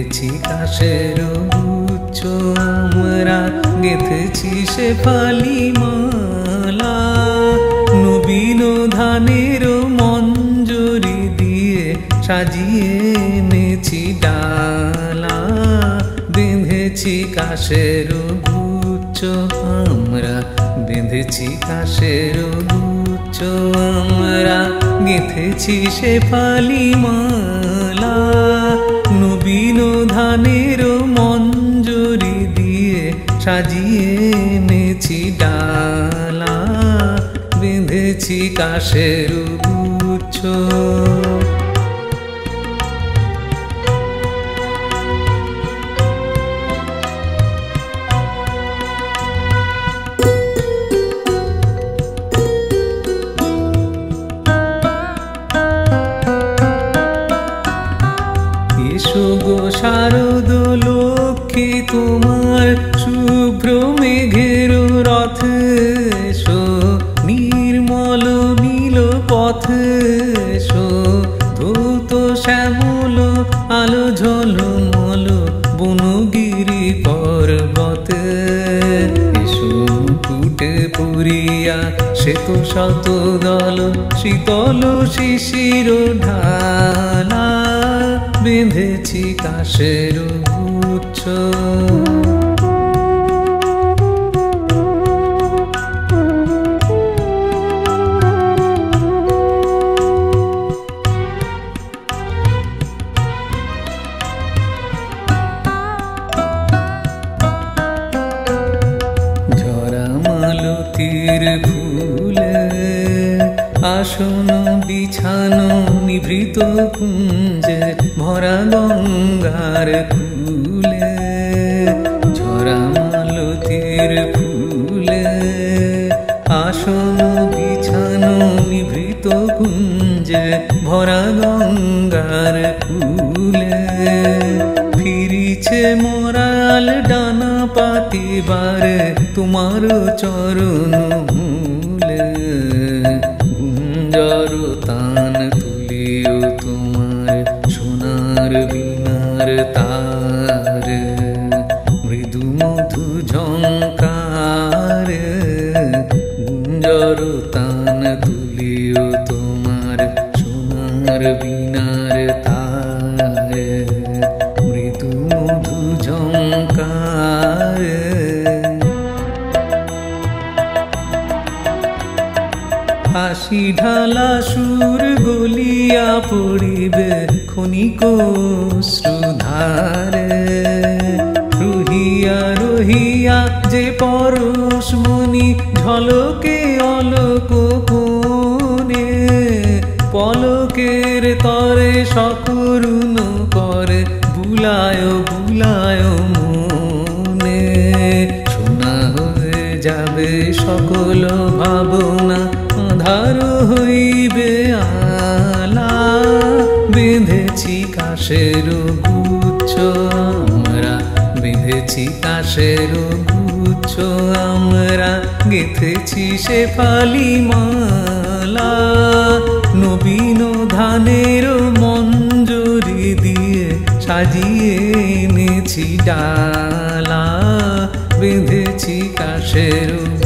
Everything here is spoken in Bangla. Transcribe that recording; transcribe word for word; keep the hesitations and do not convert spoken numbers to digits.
বেঁধেছি কাশের গুচ্ছ আমরা, গেঁথেছি শেফালি মালা। নবীন ধানের মঞ্জরি দিয়ে সাজিয়ে এনেছি ডালা। বেঁধেছি কাশের গুচ্ছ আমরা, বেঁধেছি কাশের গুচ্ছ আমরা, গেঁথেছি শেফালি মালা। নবীন ধানের মঞ্জরি দিয়ে সাজিয়ে এনেছি ডালা। বেঁধেছি কাশের গুচ্ছ। এসো গো শারদ লক্ষ্মী তোমার শুভ্র মেঘের রথ, এসো নির্মল নীল পথ, এসো ধূত শ্যামল আলো ঝলমল বনগিরি পর্বত। এসো মুকুটে পুরিয়া শ্বেত শত দল শীতল শিশির ঢালা। বেঁধেছি কাশের গুচ্ছ। ঝরা মালতীর ফুলে আসন বিছানো নিভৃত কুঞ্জে ভরা গঙ্গার ফুলে। ঝরা মালতীর ফুলে আসন বিছানো নিভৃত কুঞ্জে ভরা গঙ্গার ফুলে। ফিরিছে মরাল ডানা পাতিবার তোমার চরণ মূলে। গুঞ্জর তান তুলিও তোমার সোনার বীণার তার, মৃদু মধু ঝঙ্কার। গুঞ্জর তান তুলিও তোমার সোনার বীণার তার, মৃদু মধু ঝঙ্কার। হাসি ঢালা সুর গলিয়া পড়িবে ক্ষণিক শ্রুধারে। রহিয়া রহিয়া যে পরশমণি ঝলকে অলোক কোণে, পলকের তরে সকরুণ করে বুলায় বুলায় মনে। শোনা হয়ে যাবে সকল ভাবনা, আধার হইবে আলা। বেঁধেছি কাশের গুচ্ছ আমরা, বেঁধেছি কাশের গুচ্ছ আমরা, গেঁথেছি শেফালি মালা। নবীন ধানের মঞ্জরি দিয়ে সাজিয়ে এনেছি ডালা। বেঁধেছি কাশের